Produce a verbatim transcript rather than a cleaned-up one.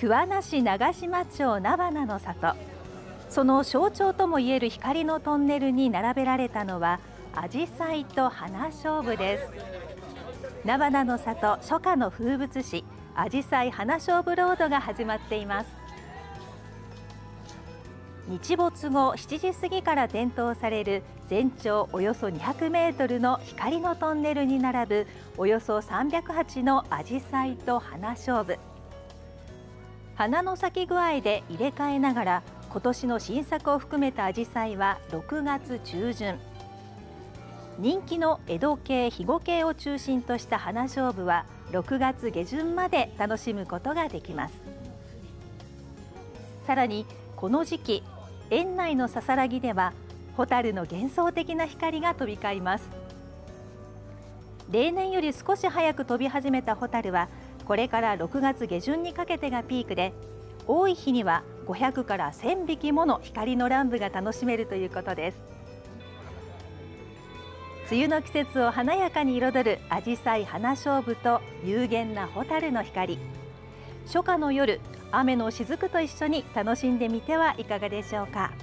桑名市長島町菜花の里、その象徴ともいえる光のトンネルに並べられたのはアジサイと花菖蒲です。菜花の里初夏の風物詩、アジサイ花菖蒲ロードが始まっています。日没後しちじ過ぎから点灯される全長およそにひゃくメートルの光のトンネルに並ぶおよそさんびゃくはちのアジサイと花菖蒲。花の咲き具合で入れ替えながら今年の新作を含めたアジサイはろくがつ中旬、人気の江戸系、肥後系を中心とした花菖蒲はろくがつ下旬まで楽しむことができます。さらにこの時期、園内のささらぎではホタルの幻想的な光が飛び交います。例年より少し早く飛び始めたホタルはこれからろくがつ下旬にかけてがピークで、多い日にはごひゃくからせんびきもの光の乱舞が楽しめるということです。梅雨の季節を華やかに彩るアジサイ花菖蒲と幽玄なホタルの光、初夏の夜、雨の雫と一緒に楽しんでみてはいかがでしょうか。